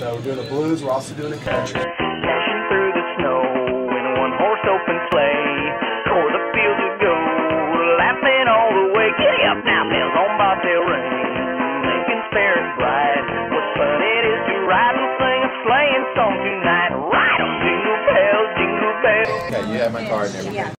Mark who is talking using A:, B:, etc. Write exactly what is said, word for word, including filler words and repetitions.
A: So we're doing a blues, we're also doing a country.
B: Dashing through the snow in a one-horse open sleigh, o'er the fields we go, laughing all the way. Giddy up now, bells on bobtail ring, Lincoln's fair and bright. What fun it is to ride and sing a sleighing song tonight. Ride 'em, jingle bells, jingle bells.
A: Okay, you have my card and everything.
C: Yeah.